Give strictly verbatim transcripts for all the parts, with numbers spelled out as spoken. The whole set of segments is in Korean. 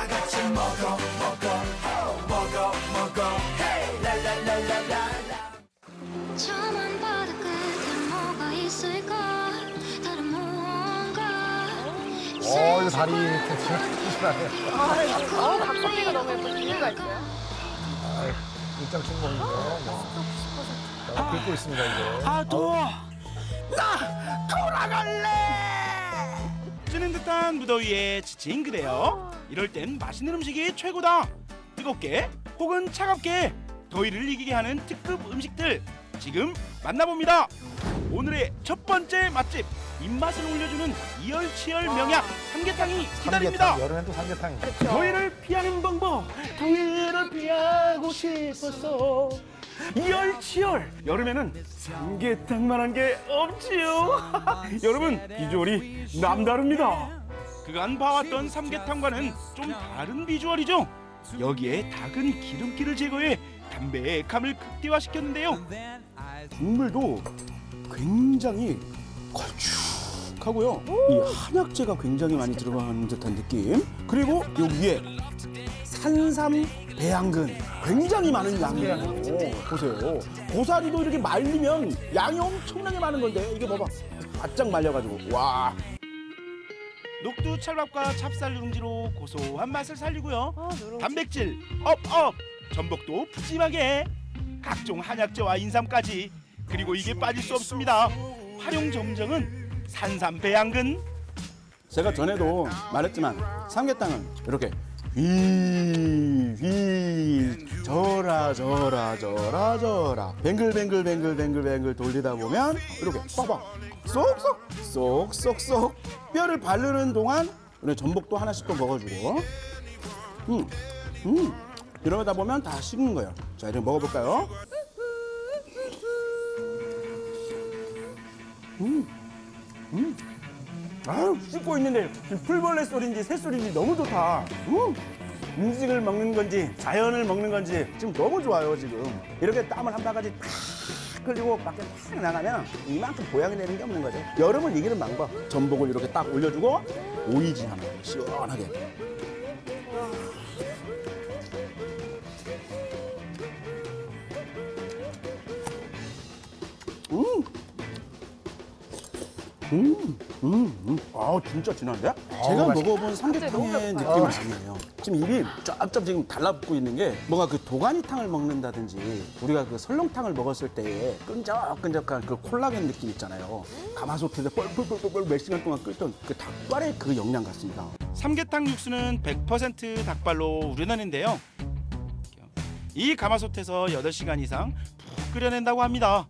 같이 먹어 먹어 먹어 먹어 hey 랄랄랄랄라. 저만 바다 끝에 뭐가 있을까 다른 뭔가. 어, 이거 다리 조심하네. 아, 이거 어, 각선미가 너무 예뻐서 이유가 있어요. 아, 일장 충분히요. 뭐. 긁고 있습니다, 이제. 아, 더워. 나 돌아갈래. 찌는 듯한 무더위에 지친 그대여. 이럴 땐 맛있는 음식이 최고다. 뜨겁게 혹은 차갑게 더위를 이기게 하는 특급 음식들 지금 만나봅니다. 오늘의 첫 번째 맛집, 입맛을 올려주는 이열치열 명약 삼계탕이 기다립니다. 삼계탕, 여름엔 또 삼계탕이죠. 그렇죠. 더위를 피하는 방법, 더위를 피하고 싶어서 이열치열. 여름에는 삼계탕만한 게 없지요. 여러분, 비주얼이 남다릅니다. 그간 봐왔던 삼계탕과는 좀 다른 비주얼이죠. 여기에 닭은 기름기를 제거해 담백함을 극대화시켰는데요. 국물도 굉장히 걸쭉하고요. 이 한약재가 굉장히 많이 들어가는 듯한 느낌. 그리고 여기에 산삼 배양근 굉장히 많은 양이에요. 보세요. 고사리도 이렇게 말리면 양이 엄청나게 많은 건데 이게 봐봐. 바짝 말려가지고 와. 녹두 찰밥과 찹쌀 누룽지로 고소한 맛을 살리고요. 아, 누룽지. 단백질 업업, 전복도 푸짐하게, 각종 한약재와 인삼까지. 그리고 이게 빠질 수 없습니다. 활용 정정은 산삼 배양근. 제가 전에도 말했지만 삼계탕은 이렇게 휘휘 저라 저라 저라 저라 뱅글뱅글 뱅글 뱅글 뱅글 돌리다 보면 이렇게 빠방 쏙쏙 쏙쏙쏙 뼈를 바르는 동안 우리 전복도 하나씩 또 먹어주고 음, 음. 이러다 보면 다 식는 거예요. 자, 이제 먹어볼까요? 음, 음. 아유, 씹고 있는데 지금 풀벌레 소리인지 새소리인지 너무 좋다. 음. 음식을 먹는 건지 자연을 먹는 건지 지금 너무 좋아요. 지금 이렇게 땀을 한 바가지 탁 흘리고 밖에 탁 나가면 이만큼 보양이 되는 게 없는 거죠. 여름을 이기는 방법, 전복을 이렇게 딱 올려주고 오이지 하나 시원하게. 음, 음, 음, 음. 아, 진짜 진한데? 제가 맛있- 먹어본 삼계탕의 느낌이 아니에요. 지금 입이 쫙쫙 지금 달라붙고 있는 게 뭔가 그 도가니탕을 먹는다든지 우리가 그 설렁탕을 먹었을 때 끈적끈적한 그 콜라겐 느낌 있잖아요. 가마솥에서 뻘뻘뻘뻘 몇 시간 동안 끓던 그 닭발의 그 영양 같습니다. 삼계탕 육수는 백 퍼센트 닭발로 우려내는데요. 이 가마솥에서 여덟 시간 이상 푹 끓여낸다고 합니다.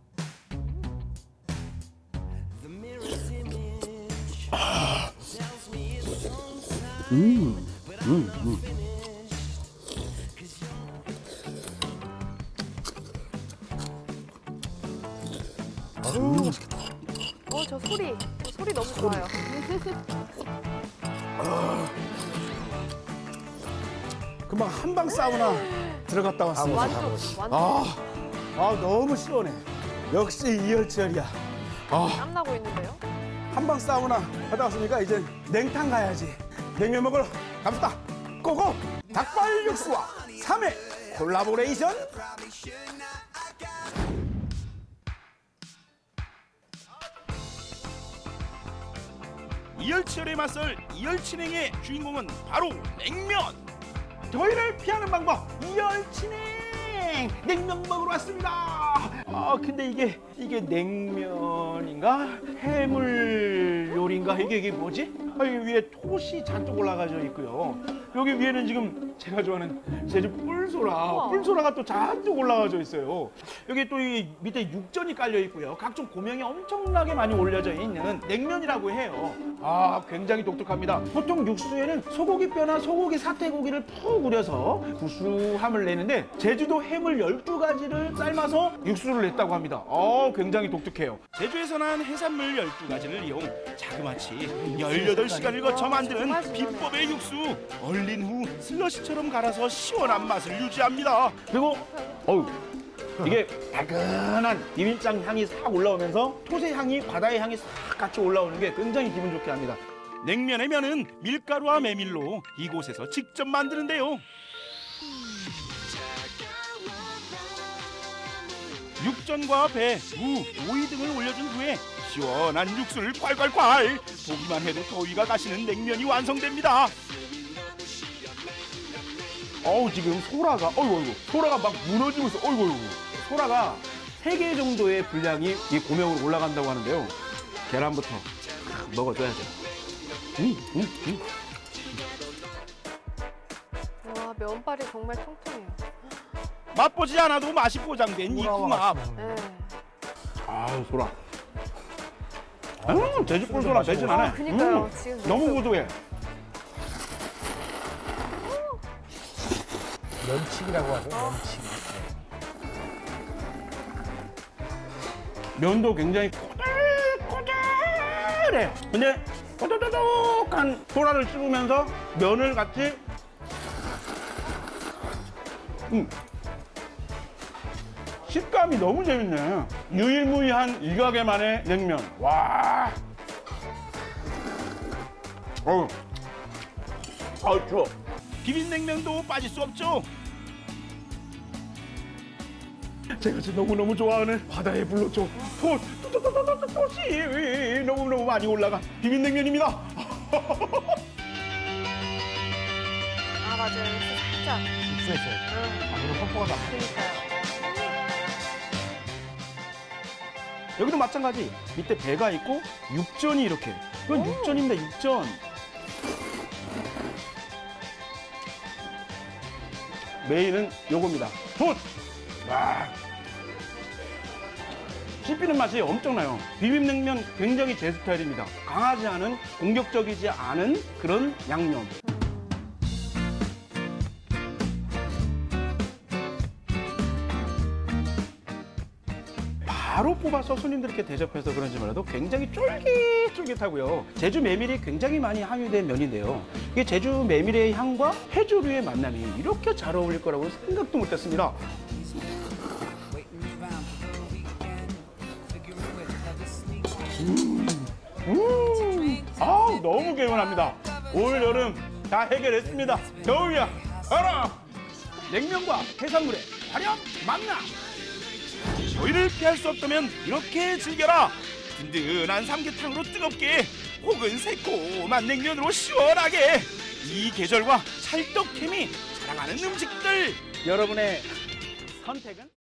음, 음, 음. 아유, 맛있겠다. 어, 저 소리. 저 소리 너무 좋아요. 금방 한방 사우나 들어갔다 왔습니다. 완전, 완전. 아, 아 너무 시원해. 역시 이열치열이야. 아, 땀나고 있는데요? 한방 사우나 갔다 왔으니까 이제 냉탕 가야지. 냉면 먹으러 갑시다. 고고! 닭발 육수와 삼 회 콜라보레이션. 이열치열의 맞설 이열치냉의 주인공은 바로 냉면. 더위를 피하는 방법, 이열치냉 냉면 먹으러 왔습니다. 아, 근데 이게 이게 냉면인가 해물 요리인가 이게 이게 뭐지? 아, 이 위에 톳이 잔뜩 올라가져 있고요. 여기 위에는 지금 제가 좋아하는 제주 뿔소라, 우와. 뿔소라가 또 잔뜩 올라가져 있어요. 여기 또 이 밑에 육전이 깔려 있고요. 각종 고명이 엄청나게 많이 올려져 있는 냉면이라고 해요. 아, 굉장히 독특합니다. 보통 육수에는 소고기 뼈나 소고기 사태고기를 푹 우려서 구수함을 내는데 제주도 해물 열두 가지를 삶아서 육수를 냈다고 합니다. 어, 굉장히 독특해요. 제주에서 난 해산물 열두 가지를 이용 자그마치 열여덟 시간을 거쳐 만든 비법의 육수. 얼린 후 슬러시처럼 갈아서 시원한 맛을 유지합니다. 그리고 어우, 이게 달큰한 비빔장 향이 싹 올라오면서 톳의 향이 바다의 향이 싹 같이 올라오는 게 굉장히 기분 좋게 합니다. 냉면의 면은 밀가루와 메밀로 이곳에서 직접 만드는데요. 육전과 배, 무, 오이 등을 올려준 후에 시원한 육수를 콸콸콸! 보기만 해도 더위가 가시는 냉면이 완성됩니다. 어우, 지금 소라가, 어이구, 어이구, 소라가 막 무너지고 있어. 어이구, 어이구. 소라가 세 개 정도의 분량이 이 고명으로 올라간다고 하는데요. 계란부터 먹어줘야죠. 음, 음, 음. 와, 면발이 정말 통통해요. 맛보지 않아도 맛이 보장된 이 궁합. 네. 아우, 소라. 음, 제주꿀 소라 되진 않아. 아, 그니까요. 음, 지금 너무 고소해. 면치기라고 하죠. 면치기. 면도 굉장히 꼬들꼬들해. 근데 꼬들꼬들한 소라를 씹으면서 면을 같이 음. 식감이 너무 재밌네. 유일무이한 일가게만의 냉면. 와. 어우. 아우, 추워. 비빔냉면도 빠질 수 없죠. 제가 지금 너무너무 좋아하는 바다의 불로초 톳, 톳이 너무너무 많이 올라간 비빔냉면입니다. 아, 맞아요. 역시 살짝. 육수에 있어요. 응. 아무래도 뻑뻑하다. 그니까요. 여기도 마찬가지. 밑에 배가 있고 육전이 이렇게. 이건 육전입니다. 육전. 메인은 요겁니다. 톳. 와. 씹히는 맛이 엄청나요. 비빔냉면 굉장히 제 스타일입니다. 강하지 않은, 공격적이지 않은 그런 양념. 바로 뽑아서 손님들께 대접해서 그런지 몰라도 굉장히 쫄깃쫄깃하고요. 제주 메밀이 굉장히 많이 함유된 면인데요. 이게 제주 메밀의 향과 해조류의 만남이 이렇게 잘 어울릴 거라고 생각도 못했습니다. 음, 음, 아우, 너무 개운합니다. 올 여름 다 해결했습니다. 겨울이야, 가라! 냉면과 해산물의 화려한 만남. 더위를 피할 수 없다면 이렇게 즐겨라. 든든한 삼계탕으로 뜨겁게, 혹은 새콤한 냉면으로 시원하게. 이 계절과 찰떡케미 자랑하는 음식들. 여러분의 선택은?